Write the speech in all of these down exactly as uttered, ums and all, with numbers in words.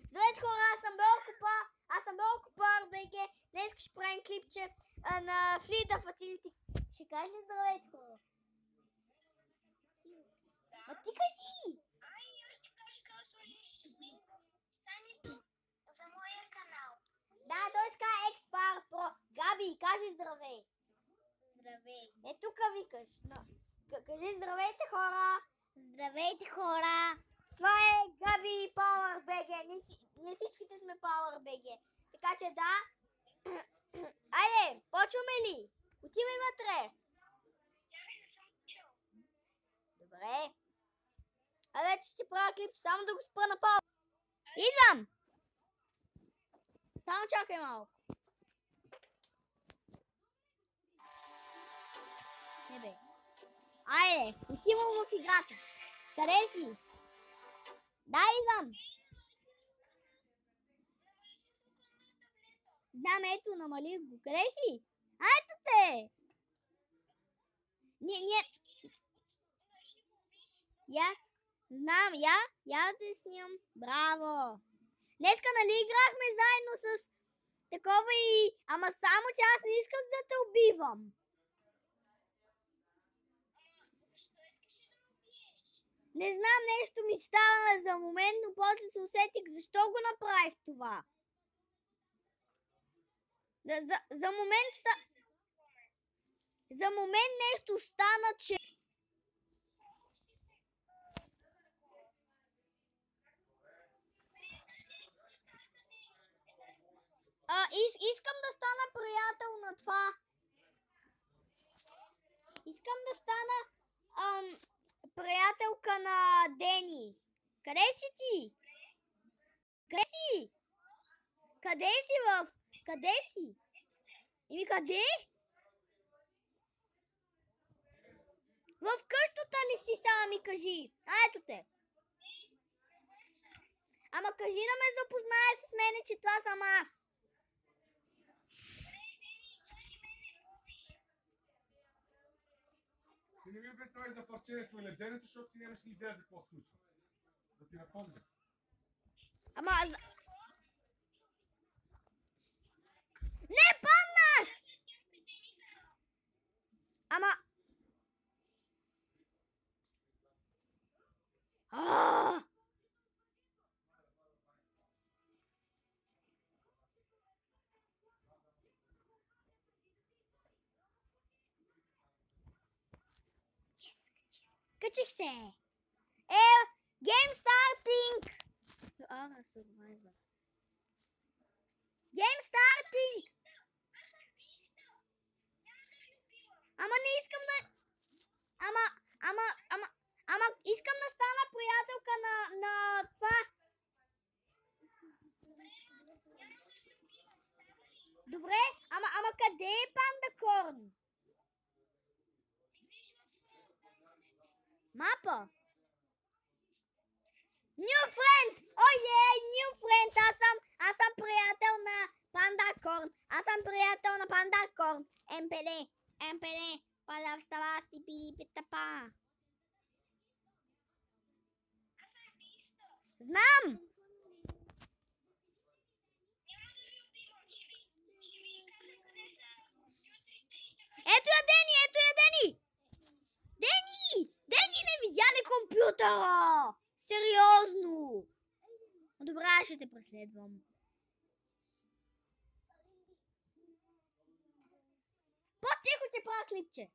Здравейте хора, аз съм Белкопа, аз съм Белкопа БГ. Днес ще правим клипче а, на Fleet Facility. Ще кажеш ли здравейте хора? Да. Ма ти кажи! Ай, аз ти кажа как сложиш описанието за моя канал. Да, той ска Expar Pro. Габи, кажи здравей. Здравей. Е, тук викаш. Но, кажи здравейте хора. Здравейте хора. Това е Габи Power би джи. Ние, ние всичките сме Power би джи. Така че да. Айде, почваме ли? Отивай вътре. Чакай, не съм чул. Добре. Айде, че ще правя клип, само да го спра на пауза. Идвам! Само чакай малко. Не бе. Айде, отивам в играта. Къде си? Да, идвам. Знам, ето, намалих го. Къде си? А, ето те! Ние, ние... Я, знам, я, я да те снимам. Браво! Днеска, нали, играхме заедно с такова и... Ама само, че аз не искам да те убивам. Защо искаш да ме убиеш? Не знам, нещо ми става за момент, но после се усетих защо го направих това. Да, за, за момент ста... За момент нещо стана, че... А, из, искам да стана приятел на това. Искам да стана ам, приятелка на Дени. Къде си ти? Къде си? Къде си в... Къде си? Ими къде? В къщата ли си, само ми кажи? А, ето те. Ама кажи да ме запознае с мене, че това съм аз. Ти не ми представяш за фарченето и леденето, защото си нямаш ни идея за какво се случва. Да ти напомня. Ама... Не, паднах! Ама... Ааа! Качих се! Е, Game Starting! Ара, Survivor. Game Starting! Ама не искам да... Ама, ама, ама, ама искам да стана приятелка на, на това. Добре, ама, ама къде е Панда Корн? Мапа? New friend! О, е, new friend! Аз съм, аз съм приятел на Панда Корн. Аз съм приятел на Панда Корн. ем пи ди, ем пи ди, пада встава си пиди питапа. Знам! Ето я Дени, ето я Дени! Дени! Дени, не видя ли компютъра? Сериозно! Добре, ще те преследвам. По-тихо, че правя клипче.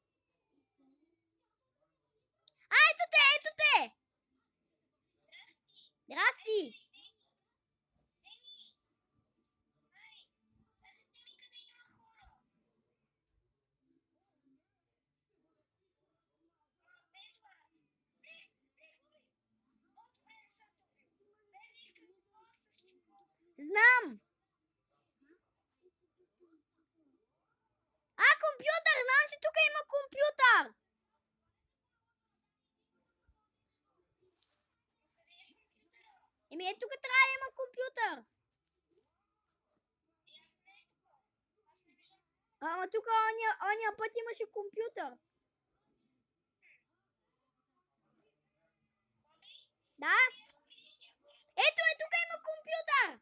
А, ето те, ето те! Здрасти! Знам! А, компютър! Знам, че тук има компютър! Еми, е, тук трябва да има компютър! Ама тук ония, ония път имаше компютър. Да? Ето е, тук има компютър!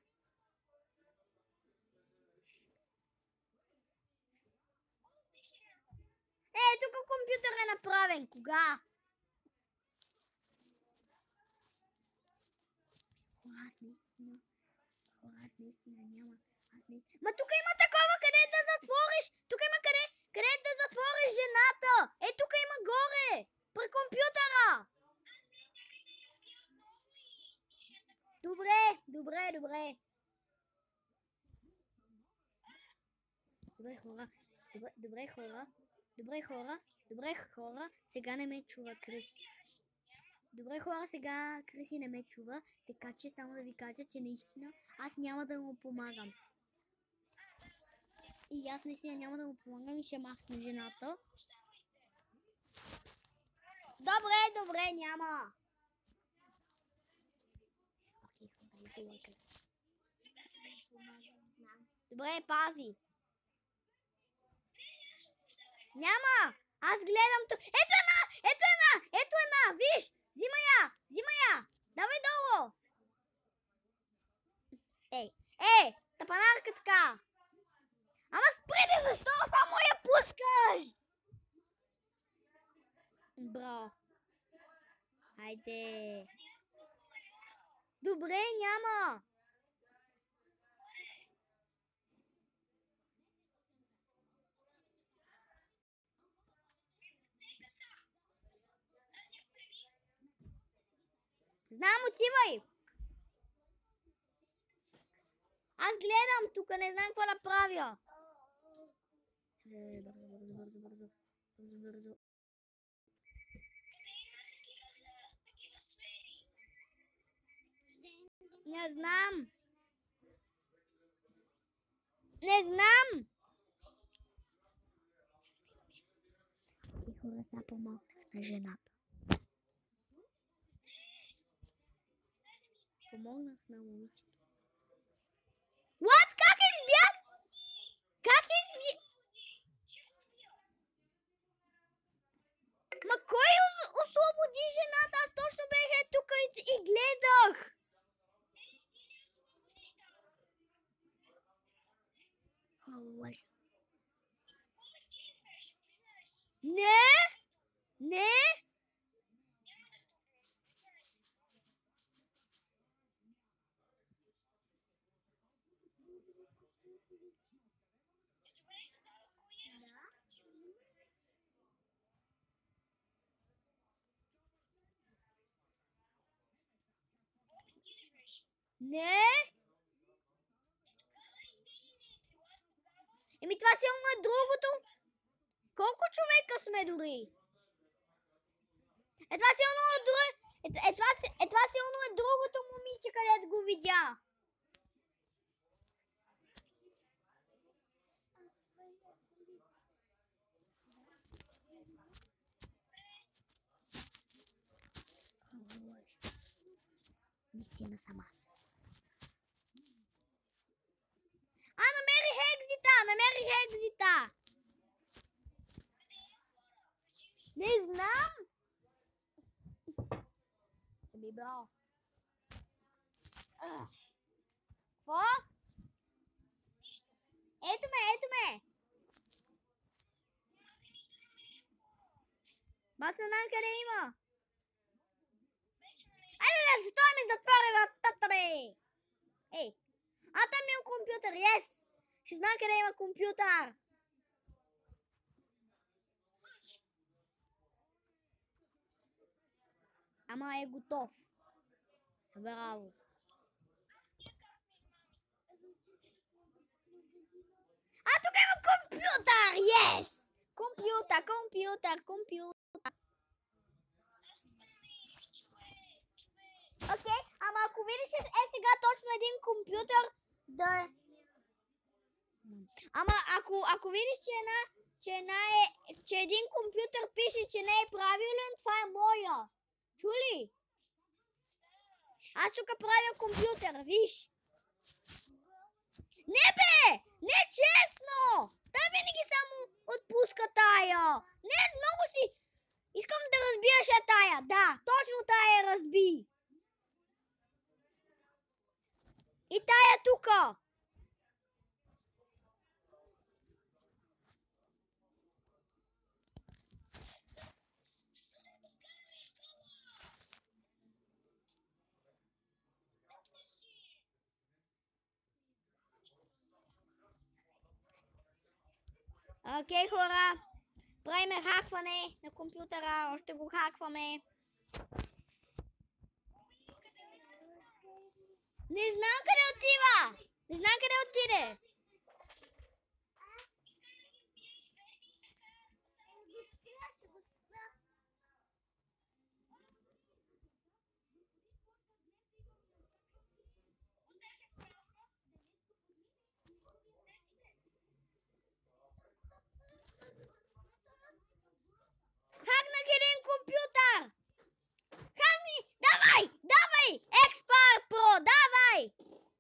компютър е направен? Кога? Хора, аз наистина... Хора, аз наистина няма... Аз не... Ма тук има такова, къде да затвориш! Тук има къде... Къде да затвориш жената! Е, тук има горе! При компютъра! Добре, добре, добре. Добре, хора. Добре, добре, хора. Добре, хора. Добре, хора. Сега не ме чува Крис. Добре, хора, сега Криси не ме чува, така че само да ви кажа, че наистина аз няма да му помагам. И аз наистина няма да му помагам и ще махна жената. Добре, добре, няма. Добре, пази. Няма! Аз гледам тук. Ето една! Ето една! Ето една! Виж! Взимай я! Взимай я! Давай долу! Ей! Ей! Тапанарка така! Ама спреди, защо само я пускаш? Браво! Хайде! Добре, няма! Знам, отивай! Аз гледам тук, не знам какво да правя. Бързо, бързо, бързо, бързо, бързо, бързо. Не знам. Не знам. И хора са помогнах на жената. Помогнах на момичето. What? Как избях? Как избях? Ма кой освободи жената? Аз точно бех е тук и, и гледах. Лъжа. Не! Не! Не! Еми това силно е другото. Колко човека сме дори? Е това силно е друго. Е, е, това, е това силно е другото момиче, където го видя. Наистина съм аз. А, намерих екзита! Намерих екзита! Не знам! Еми, браво! Какво? Ето ме, ето ме! Бата, знам къде има! Айде, да, защо ми затвори вратата, бе? Ей! А, там има компютър, yes! Ще знам къде има компютър! Ама е готов. Браво! А, тук има компютър, yes! Компютър, компютър, компютър. Окей, okay, ама ако видиш е сега точно един компютър да е... Ама ако, ако видиш, че, една, че, една е, че един компютър пише, че не е правилен, това е моя. Чули? Аз тук правя компютър, виж. Не бе! Не честно! Та винаги само отпуска тая. Не, много си... Искам да разбиеш е тая. Да, точно тая разби. И тая тука. Окей, хора. Правиме хакване на компютъра. Още го хакваме. Не знам къде отива. Не знам къде отиде. Хакнах един компютър! Хакни! Давай! Давай! X-Power Pro! Давай!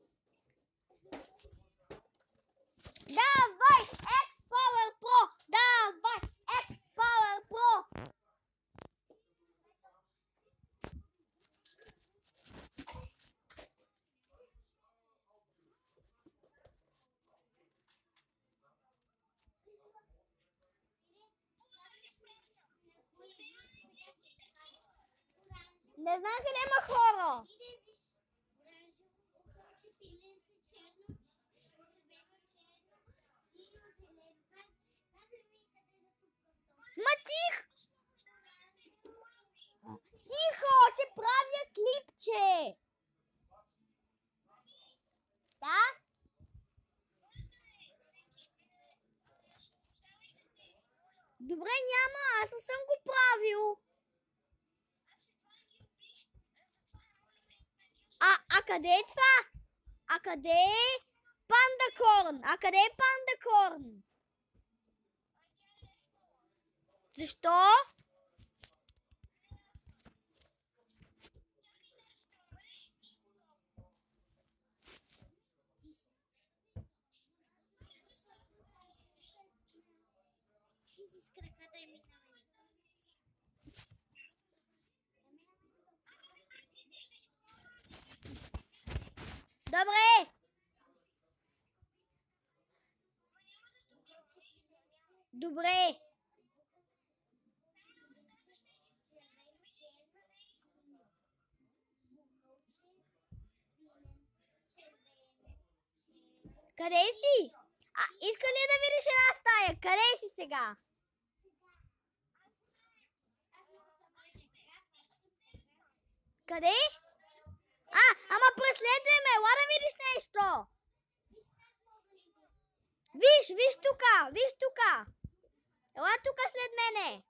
Давай! X-Power Pro! Давай! X-Power Pro! Не знам къде има хора. Ма тих! Тихо, че правя клипче. Да? Добре, няма, аз не съм го правил. А, а къде е това? А къде е Пандакорн? А къде е Пандакорн? Защо? Ти си с краката и минавай. Добре. Добре. Къде си? А, иска ли да видиш една стая? Къде си сега? Къде? А, ама преследвай ме, ела да видиш нещо. Виж, виж тука, виж тука. Ела тука след мене.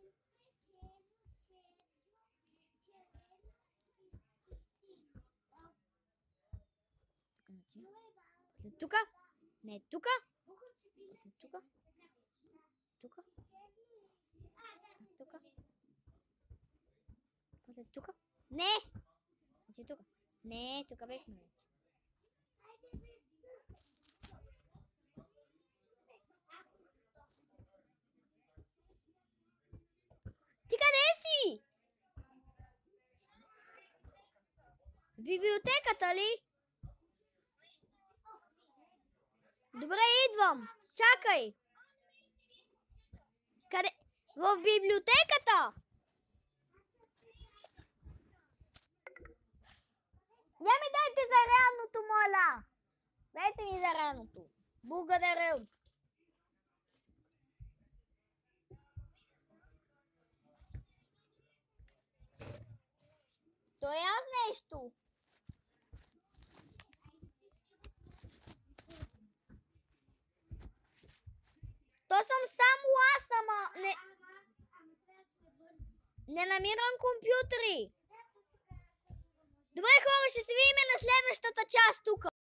След тука? Не, тука. След тука. Тука. Тука. След тука. Не. Значи тука. Не, тука бехме вече. Ти къде си? В библиотеката ли? Добре, идвам. Чакай. Къде? В библиотеката. Я ми дайте зарядното, моля. Дайте ми зарядното. Благодаря. То е аз нещо. То съм само аз, ама не... Не намирам компютри. Добре, хора, ще се видим на следващата част тук.